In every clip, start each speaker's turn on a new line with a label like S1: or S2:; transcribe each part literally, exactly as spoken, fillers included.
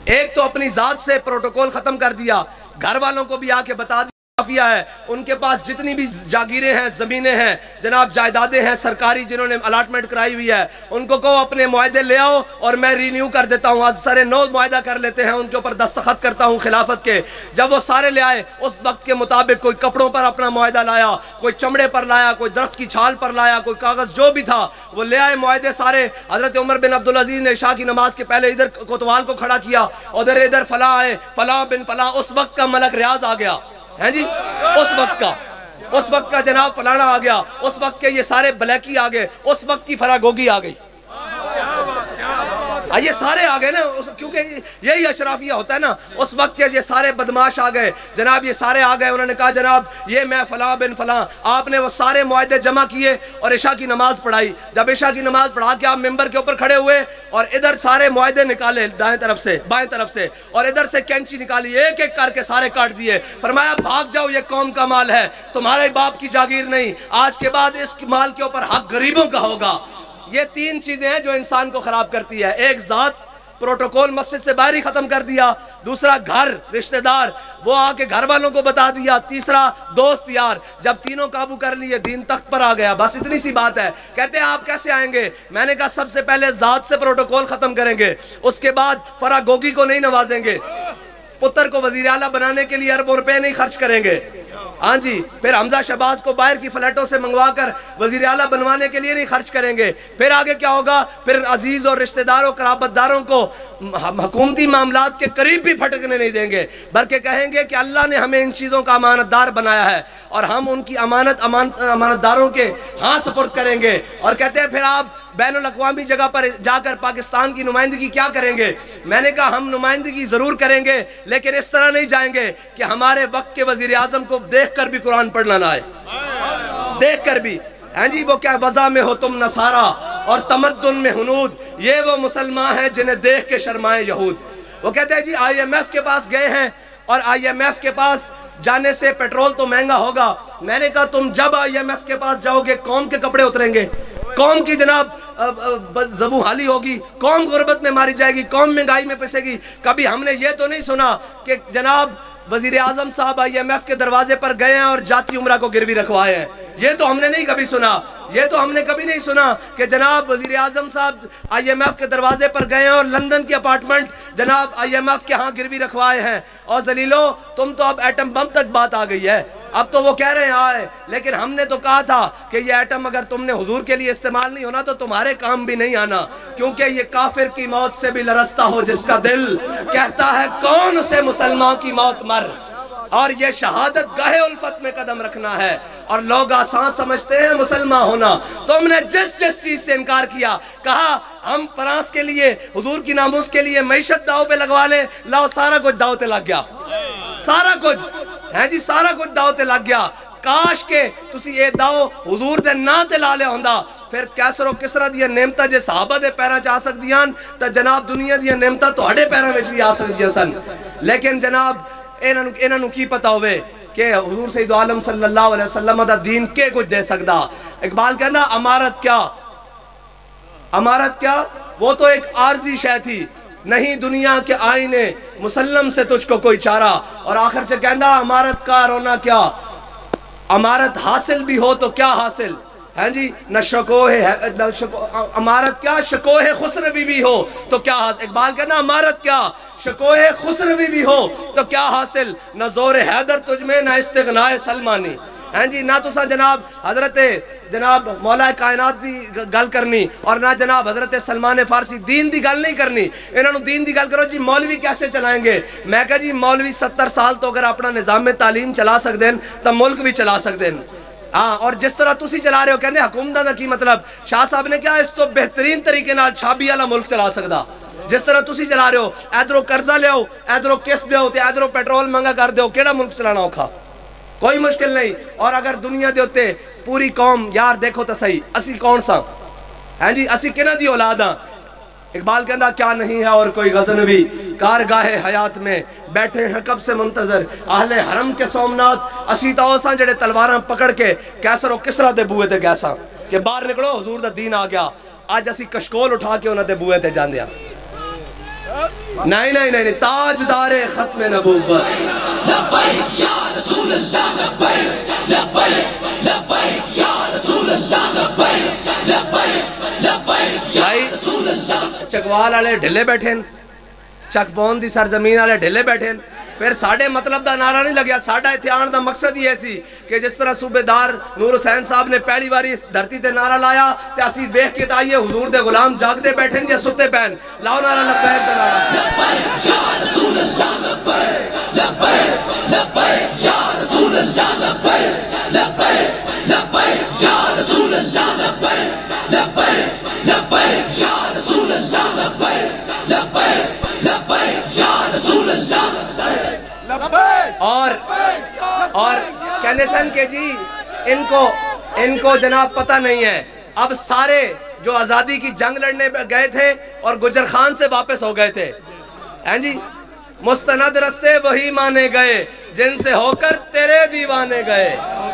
S1: ایک تو اپنی ذات سے پروٹوکول ختم کر دیا، گھر والوں کو بھی آ کے بتا دیا ہے، ان کے پاس جتنی بھی جاگیریں ہیں، زمینیں ہیں، جناب جائیدادیں ہیں سرکاری جنہوں نے الاٹمنٹ کرائی ہوئی ہے، ان کو کہو اپنے معاہدے لے آؤ اور میں رینیو کر دیتا ہوں، آج سارے نو معاہدہ کر لیتے ہیں، ان کے اوپر دستخط کرتا ہوں خلافت کے۔ جب وہ سارے لے آئے اس وقت کے مطابق کوئی کپڑوں پر اپنا معاہدہ لایا، کوئی چمڑے پر لایا، کوئی درخت کی چھال پر لایا، کوئی کاغذ جو بھی تھا وہ لے آئے معاہدے سارے۔ حضرت عمر بن عبدالعزیز نے عشاء کی نماز کے پہلے ادھر کوتوال کو کھڑا کیا، ادھر ادھر فلاں آئے، فلاں بن فلاں، اس وقت کا ملک ریاض آ گیا ہے جی، اس وقت کا اس وقت کا جناب فلانا آ گیا، اس وقت کے یہ سارے بلیکی آ گئے، اس وقت کی فراگوگی آ گئی، یہ سارے آ گئے نا، کیونکہ یہی اشرافیہ ہوتا ہے نا، اس وقت کے یہ سارے بدماش آ گئے جناب، یہ سارے آ گئے، انہوں نے کہا جناب یہ میں فلاں بن فلاں، آپ نے وہ سارے معاہدے جمع کیے اور عشاء کی نماز پڑھائی۔ جب عشاء کی نماز پڑھا کے آپ ممبر کے اوپر کھڑے ہوئے اور ادھر سارے معاہدے نکالے دائیں طرف سے بائیں طرف سے، اور ادھر سے کینچی نکالی، ایک ایک کر کے سارے کاٹ دیے، فرمایا بھاگ جاؤ، یہ قوم کا مال ہے، تمہارے باپ کی جاگیر نہیں، آج کے بعد اس مال کے اوپر حق غریبوں کا ہوگا۔ یہ تین چیزیں ہیں جو انسان کو خراب کرتی ہے، ایک ذات، پروٹوکول مسجد سے باہر ہی ختم کر دیا، دوسرا گھر رشتہ دار، وہ آ کے گھر والوں کو بتا دیا، تیسرا دوست یار، جب تینوں قابو کر لیے دین تخت پر آ گیا۔ بس اتنی سی بات ہے۔ کہتے ہیں آپ کیسے آئیں گے؟ میں نے کہا سب سے پہلے ذات سے پروٹوکول ختم کریں گے، اس کے بعد فراگوگی کو نہیں نوازیں گے، پتر کو وزیر اعلیٰ بنانے کے لیے اربوں روپے نہیں خرچ کریں گے، ہاں جی، پھر حمزہ شہباز کو باہر کی فلیٹوں سے منگوا کر وزیر اعلیٰ بنوانے کے لیے نہیں خرچ کریں گے، پھر آگے کیا ہوگا؟ پھر عزیز اور رشتہ داروں قرابت داروں کو حکومتی معاملات کے قریب بھی پھٹکنے نہیں دیں گے، بلکہ کہیں گے کہ اللہ نے ہمیں ان چیزوں کا امانت دار بنایا ہے اور ہم ان کی امانت امانت داروں کے ہاں سپرد کریں گے۔ اور کہتے ہیں پھر آپ بین الاقوامی جگہ پر جا کر پاکستان کی نمائندگی کیا کریں گے؟ میں نے کہا ہم نمائندگی ضرور کریں گے، لیکن اس طرح نہیں جائیں گے کہ ہمارے وقت کے وزیر اعظم کو دیکھ کر بھی قرآن پڑھنا نہ آئے، دیکھ کر بھی، ہیں جی وہ کیا وضع میں ہو تم نصارہ اور تمدن میں ہنود، یہ وہ مسلمان ہیں جنہیں دیکھ کے شرمائے یہود۔ وہ کہتے ہیں جی آئی ایم ایف کے پاس گئے ہیں اور آئی ایم ایف کے پاس جانے سے پیٹرول تو مہنگا ہوگا۔ میں نے کہا تم جب آئی ایم ایف کے پاس جاؤ گے قوم کے کپڑے اتریں گے، قوم کی جناب زبوں حالی ہوگی، قوم غربت میں ماری جائے گی، قوم مہنگائی میں پسے گی۔ کبھی ہم نے یہ تو نہیں سنا کہ جناب وزیر اعظم صاحب آئی ایم ایف کے دروازے پر گئے ہیں اور جاتی عمرہ کو گروی رکھوائے ہیں، یہ تو ہم نے نہیں کبھی سنا، یہ تو ہم نے کبھی نہیں سنا کہ جناب وزیر اعظم صاحب آئی ایم ایف کے دروازے پر گئے ہیں اور لندن کی اپارٹمنٹ جناب آئی ایم ایف کے ہاں گروی رکھوائے ہیں۔ اور ذلیلو تم تو اب ایٹم بم تک بات آ گئی ہے، اب تو وہ کہہ رہے ہیں آئے، لیکن ہم نے تو کہا تھا کہ یہ ایٹم اگر تم نے حضور کے لیے استعمال نہیں ہونا تو تمہارے کام بھی نہیں آنا، کیونکہ یہ کافر کی موت سے بھی لرزتا ہو جس کا دل، کہتا ہے کون سے مسلمان کی موت مر، اور یہ شہادت گاہ الفت میں قدم رکھنا ہے، اور لوگ آسان سمجھتے ہیں مسلمان ہونا۔ تم نے جس جس چیز سے انکار کیا، کہا ہم فرانس کے لیے حضور کی ناموس کے لیے معیشت داؤ پہ لگوا لیں، لاؤ سارا کچھ داؤ تے لگ گیا، سارا کچھ ہے جی، سارا کچھ داؤ تے لگ گیا۔ کاش کے تسی یہ داؤ حضور دے نا تے لا لے ہوندا، پھر کیسر و کسرا دیا نعمتہ جے صحابہ دے پیرا چاہ سک دیاں تا جناب دنیا دیا نعمتہ تو ہڑے پیرا میں بھی آ سک دیا سن۔ لیکن جناب انہاں نو کی پتا ہوئے کہ حضور سید عالم صلی اللہ علیہ وسلم دا دین کے کچھ دے سکدا۔ اقبال کہنا امارت کیا، امارت کیا، وہ تو ایک عارضی شے تھی، نہیں دنیا کے آئینے مسلم سے تجھ کو کوئی چارہ۔ اور آخر سے کہنا امارت کا رونا کیا، امارت حاصل بھی ہو تو کیا حاصل ہے جی، نہ شکوہ امارت کیا شکوہ خسروی بھی ہو تو کیا حاصل۔ اقبال کہنا امارت کیا شکوہ خسروی بھی ہو تو کیا حاصل، نہ زور حیدر تجھ میں نہ استغناء سلمانی، ہیں جی نہ تو سا جناب حضرت جناب مولا کائنات دی گل کرنی اور نہ جناب حضرت سلمان فارسی دین دی گل نہیں کرنی۔ انہوں نے دین دی گل کرو جی مولوی کیسے چلائیں گے؟ میں کہا جی مولوی ستر سال تو اگر اپنا نظام تعلیم چلا سکتے ہیں تو ملک بھی چلا سکتے ہیں، ہاں، اور جس طرح تسی چلا رہے ہو کہنے حکومت دا کی مطلب، شاہ صاحب نے کہا اس تو بہترین طریقے نال چھابی والا ملک چلا سکتا، جس طرح تسی چلا رہے ہو، ایدرو قرضہ لے ہو، ایدرو کس دے ہو، ایدرو پیٹرول منگا کر دے ہو، کیڑا ملک چلانا ہوکھا؟ کوئی مشکل نہیں۔ اور اگر دنیا دے ہوتے پوری قوم یار دیکھو تو صحیح اسی کون سا ہیں جی، اسی کنہ دی اولاد ہاں۔ اقبال کہنا کیا نہیں ہے اور کوئی غزنوی، کارگاہ حیات میں بیٹھے ہیں کب سے منتظر اہل حرم کے سومنات، اسی تاؤساں جڑے تلواراں پکڑ کے کیسر و کسرا دے بوئے تے گیساں کہ باہر نکلو حضور دا دین آ گیا، آج اسی کشکول اٹھا کے انہاں دے بوئے تے جاندیاں۔ نہیں نہیں نہیں تاجدار ختم نبوت.
S2: لبیک یا رسول اللہ لبیک لبیک لبیک یا رسول اللہ لبیک لبیک لبیک یا رسول اللہ.
S1: چکوال والے ڈھلے بیٹھے چک پون دی سرزمین والے ڈھلے بیٹھے پھر ساڑھے مطلب دا نعرہ نہیں لگیا. ساڑھا اتھے آن دا مقصد ہی ایسی کہ جس طرح صوبے دار نور حسین صاحب نے پہلی باری اس دھرتی تے نعرہ لایا تے اسی دیکھ کے تائیے حضور دے غلام جاگ دے بیٹھیں یا ستے پہن لاؤ نعرہ لبیک دا نعرہ.
S2: لبیک یا رسول اللہ لبیک لبیک لبیک یا رسول اللہ لبیک لبیک لبیک یا رسول اللہ لبیک لبیک لبیک یا رسول اللہ لبیک لبیک لبیک یا رسول اللہ لبیک.
S1: اور اور کہنے سن کہ جی ان کو ان کو جناب پتہ نہیں ہے. اب سارے جو آزادی کی جنگ لڑنے گئے تھے اور گجر خان سے واپس ہو گئے تھے ہیں جی مستند رستے وہی مانے گئے جن سے ہو کر تیرے دیوانے گئے.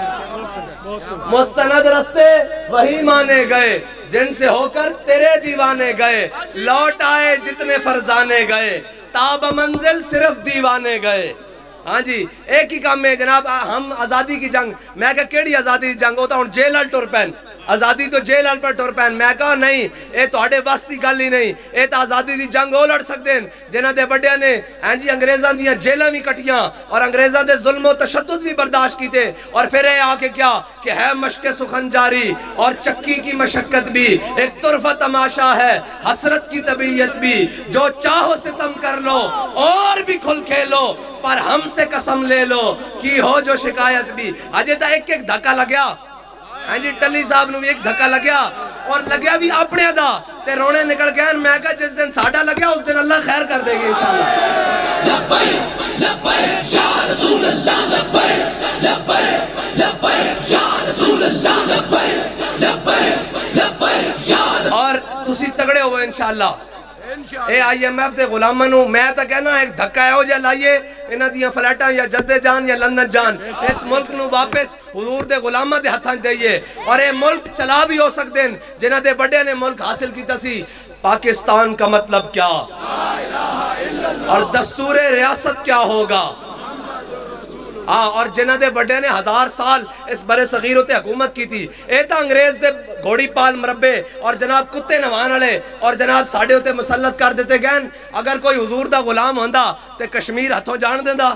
S1: مستند رستے وہی مانے گئے جن سے ہو کر تیرے دیوانے گئے. لوٹ آئے جتنے فرزانے گئے تاب منزل صرف دیوانے گئے. ہاں جی ایک ہی کام میں جناب ہم آزادی کی جنگ میں کہا کیڑی آزادی کی جنگ ہوتا ہوں جیلال ٹور پین آزادی تو جیلال پر ٹور پین. میں کہا نہیں اے تو اڑے واسطی گل ہی نہیں اے تو آزادی دی جنگ ہو لڑ سکتے ہیں جنہ دے بڑے نے ہیں جی انگریزاں دیاں جیلاں بھی کٹیاں اور انگریزاں دے ظلم و تشدد بھی برداشت کیتے اور پھر اے آ کے کیا کہ ہے مشق سخن جاری اور چکی کی مشقت بھی ایک طرفہ تماشا ہے حسرت کی طبیعت بھی جو چاہو ستم کر لو اور بھی کھل کھیلو پر ہم سے قسم لے لو کی ہو جو شکایت بھی. اجے تا ایک ایک دھکا لگیا ہاں جی ٹلی صاحب نو بھی ایک دھکا لگیا اور لگیا بھی اپنے ادا تے رونے نکل گئے. میں کہا جس دن ساڑھا لگیا اس دن اللہ خیر کر دے گی انشاءاللہ.
S2: لبیک لبیک یا رسول اللہ لبیک لبیک لبیک یا رسول اللہ لبیک لبیک لبیک یا رسول.
S1: اور تسی تگڑے ہوئے انشاءاللہ اے آئی ایم ایف دے غلامہ نو میں تا کہنا ایک دھکا ہے ہو جائے لائیے انہ دیاں فلیٹاں یا جدے جان یا لندن جان اس ملک نو واپس حضور دے غلامہ دے ہتھاں دئیے اور اے ملک چلا بھی ہو سکتے ہیں جنہ دے بڑے نے ملک حاصل کی تسی. پاکستان کا مطلب کیا اور دستور ریاست کیا ہوگا ہاں اور جنہ دے بڑے نے ہزار سال اس برے صغیر ہوتے حکومت کی تھی. اے تا انگریز دے گھوڑی پال مربے اور جناب کتے نوان والے اور جناب ساڑھے ہوتے مسلط کر دیتے گئن. اگر کوئی حضور دا غلام ہوندا تے کشمیر ہتھوں جان دیندہ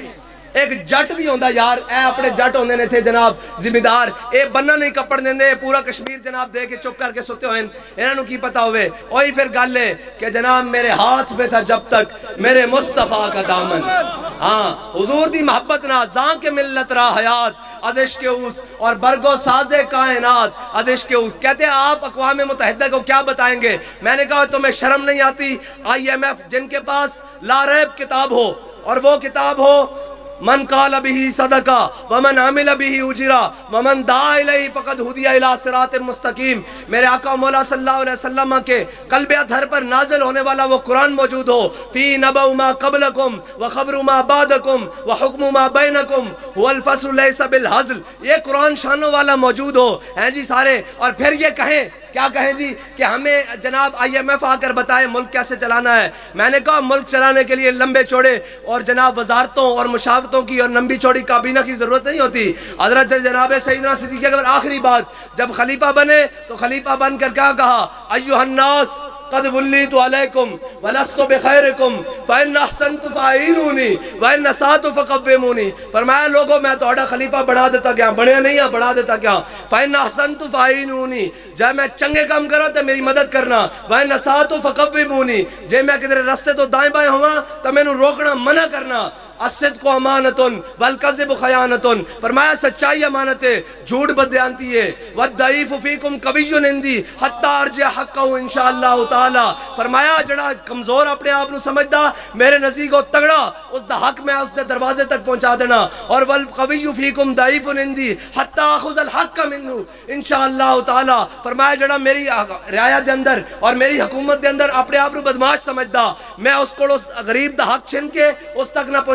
S1: ایک جٹ بھی ہوندا یار اے اپنے جٹ ہوندے نے تھے جناب ذمہ دار اے بننا نہیں کپڑ دیندے پورا کشمیر جناب دے کے چپ کر کے سوتے ہوئے انہوں نے کی پتا ہوئے. وہی پھر گل ہے کہ جناب میرے ہاتھ میں تھا جب تک میرے مصطفیٰ کا دامن. ہاں حضور دی محبت نہ زان کے ملت را حیات از عشق اوس اور برگو ساز کائنات از عشق اوس. کہتے ہیں آپ اقوام متحدہ کو کیا بتائیں گے. میں نے کہا تمہیں شرم نہیں آتی آئی ایم ایف جن کے پاس لا ریب کتاب ہو اور وہ کتاب ہو من قال به صدقہ ومن عمل به اجرا ومن دعا الیہ فقد ہدی الی صراط مستقیم. میرے آقا مولا صلی اللہ علیہ وسلم کے قلب اطہر پر نازل ہونے والا وہ قرآن موجود ہو فی نبأ ما قبلکم وخبر ما بعدکم وحکم ما بینکم هو الفصل لیس بالہزل. یہ قرآن شانوں والا موجود ہو ہیں جی سارے اور پھر یہ کہیں کیا کہیں جی کہ ہمیں جناب آئی ایم ایف آ کر بتائے ملک کیسے چلانا ہے. میں نے کہا ملک چلانے کے لیے لمبے چوڑے اور جناب وزارتوں اور مشاورتوں کی اور لمبی چوڑی کابینہ کی ضرورت نہیں ہوتی. حضرت جناب سیدنا صدیق اکبر آخری بات جب خلیفہ بنے تو خلیفہ بن کر کیا کہا ایھا الناس قد ولیت علیکم ولست بخیرکم فإن احسنت فاعینونی وإن اسأت فقومونی. فرمایا لوگوں میں توڑا خلیفہ بڑھا دیتا گیا بڑھیا نہیں ہے بڑھا دیتا گیا. فإن احسنت فاعینونی جب میں چنگے کام کرا تو میری مدد کرنا وإن اسأت فقومونی جب میں کدھر رستے تو دائیں بائیں ہوا تو میں نے روکنا منع کرنا. الصدق امانتن والکذب خیانتن. فرمایا سچائی امانت ہے جھوٹ بدیانتی ہے. والضعیف فیکم قوی عندی حتی ارجع حقہ انشاءاللہ تعالی. فرمایا جڑا کمزور اپنے آپ نو سمجھدا میرے نزدیک تگڑا اس دا حق میں اس دے دروازے تک پہنچا دینا. اور والقوی فیکم ضعیف عندی حتی اخذ الحق منہ انشاءاللہ تعالی. فرمایا جڑا میری رعایا دے اندر اور میری حکومت دے اندر اپنے آپ نو بدماش سمجھدا میں اس کو اس غریب دا حق چھن کے اس تک نہ پہنچا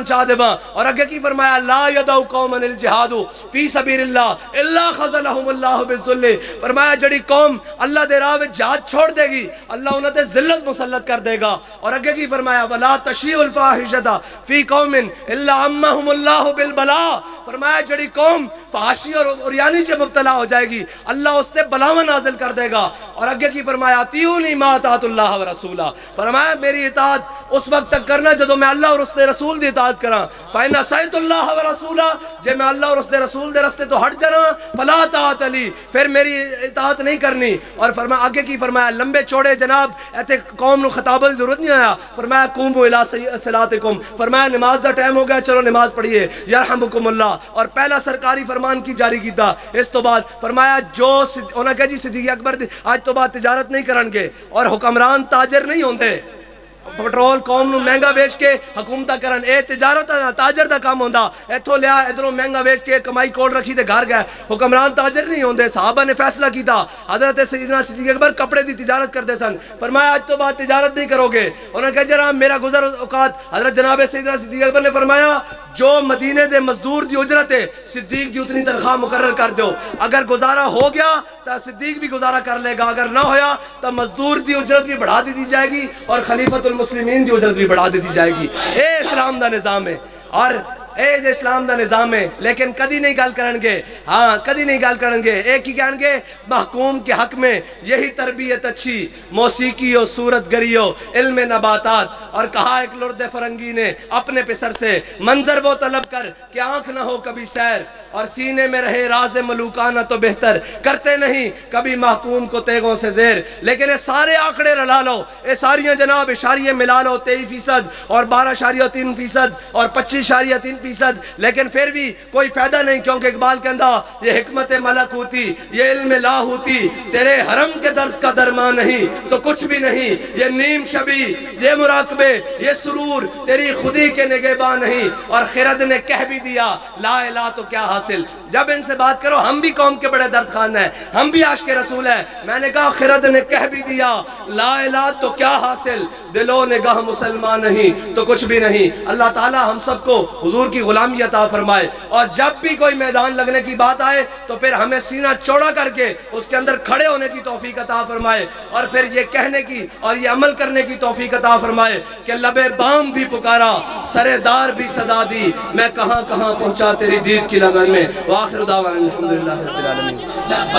S1: پہنچا دے وہاں. اور آگے کی فرمایا لا یدعو قومن الجہاد فی سبیل اللہ الا خذلہم اللہ بالذل. فرمایا جڑی قوم اللہ دے راہ وچ جہاد چھوڑ دے گی اللہ انہاں تے ذلت مسلط کر دے گا. اور آگے کی فرمایا ولا تشیع الفاحشۃ فی قوم الا عمہم اللہ بالبلاء. فرمایا جڑی قوم فحاشی اور عریانی سے مبتلا ہو جائے گی اللہ اس تے بلاواں نازل کر دے گا. اور آگے کی فرمایا اطیعونی ما اطاعت اللہ و رسولہ. فرمایا میری اطاعت اس وقت تک کرنا جدو میں اللہ اور اس دے رسول دی اطاعت کراں. فإن عصیت اللہ و رسولہ جے میں اللہ اور اس دے رسول دے رستے تو ہٹ جانا فلا طاعت لی پھر میری اطاعت نہیں کرنی. اور فرمایا آگے کی فرمایا لمبے چوڑے جناب ایتے قوم نو خطاب کی ضرورت نہیں آیا. فرمایا قوموا الی صلاتکم. فرمایا نماز دا ٹائم ہو گیا چلو نماز پڑھیے یرحمکم اللہ. اور پہلا سرکاری فرمان کی جاری کیتا. اس تو بعد فرمایا جو انہاں کہا جی صدیق اکبر آج تو بعد تجارت نہیں کرن گے اور حکمران تاجر نہیں ہوندے پٹرول قوم نو مہنگا بیچ کے حکومتہ کرن. اے تجارت تاجر دا کام ہوندا ایتھوں لیا ادھروں مہنگا بیچ کے کمائی کوڑ رکھی تے گھر گئے. حکمران تاجر نہیں ہوندے. صحابہ نے فیصلہ کیتا. حضرت سیدنا صدیق اکبر کپڑے دی تجارت کرتے سن. فرمایا آج تو بعد تجارت نہیں کرو گے. انہوں نے کہا جناب میرا گزر اوقات. حضرت جناب سیدنا صدیق اکبر نے فرمایا جو مدینے دے مزدور دی اجرت ہے صدیق دی اتنی تنخواہ مقرر کر دو. اگر گزارا ہو گیا تو صدیق بھی گزارا کر لے گا اگر نہ ہویا تو مزدور دی اجرت بھی بڑھا دی جائے گی اور خلیفۃ المسلمین دی اجرت بھی بڑھا دی جائے گی. اے اسلام دا نظام ہے اور اے جو اسلام دا نظام ہے. لیکن کدی نہیں گل کرن گے ہاں کدی نہیں گل کرن گے. ایک ہی کہن گے محکوم کے حق میں یہی تربیت اچھی موسیقی و صورت گری و علم نباتات. اور کہا ایک لرد فرنگی نے اپنے پسر سے منظر وہ طلب کر کہ آنکھ نہ ہو کبھی سیر اور سینے میں رہے راز ملوکانہ تو بہتر کرتے نہیں کبھی محکوم کو تیغوں سے زیر. لیکن یہ سارے آنکڑے رلا لو یہ ساریاں جناب اشاریے ملا لو تیئی فیصد اور بارہ اشاریہ تین فیصد اور پچیس اشاریہ تین فیصد لیکن پھر بھی کوئی فائدہ نہیں. کیونکہ اقبال کہندا یہ حکمت ملک ہوتی یہ علم لا ہوتی تیرے حرم کے درد کا درمان نہیں تو کچھ بھی نہیں. یہ نیم شبی یہ مراقبے یہ سرور تیری خودی کے نگہباں نہیں. اور خرد نے کہہ بھی دیا لا الہ تو کیا حاصل. جب ان سے بات کرو ہم بھی قوم کے بڑے درد خان ہیں ہم بھی عاشق رسول ہیں. میں نے کہا خرد نے کہہ بھی دیا لا الہ تو کیا حاصل دل و نگاہ مسلمان نہیں تو کچھ بھی نہیں. اللہ تعالی ہم سب کو حضور کی غلامی عطا فرمائے. اور جب بھی کوئی میدان لگنے کی بات آئے تو پھر ہمیں سینہ چوڑا کر کے اس کے اندر کھڑے ہونے کی توفیق عطا فرمائے اور پھر یہ کہنے کی اور یہ عمل کرنے کی توفیق عطا فرمائے کہ لبے بام بھی پکارا سرے دار بھی صدا دی میں کہاں کہاں پہنچا تیری دید کی لگن میں. وآخر دعوانا الحمدللہ رب العالمین.